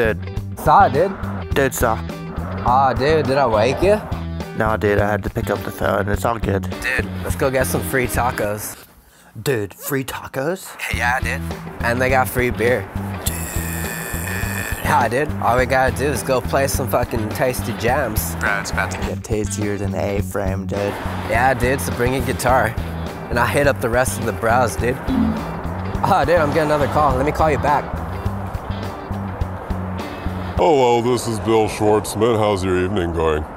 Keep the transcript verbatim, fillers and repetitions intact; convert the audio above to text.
Dude. Saw it, dude. Dude, saw. Aw, dude, did I wake you? No, dude, I had to pick up the phone. It's all good. Dude, let's go get some free tacos. Dude, free tacos? Yeah, dude. And they got free beer. Dude. Yeah, dude. All we gotta do is go play some fucking tasty jams. Bro, it's about to get tastier than A-frame, dude. Yeah, dude, so bring a guitar. And I'll hit up the rest of the browse, dude. Oh, dude, I'm getting another call. Let me call you back. Hello, this is Bill Schwartzman. How's your evening going?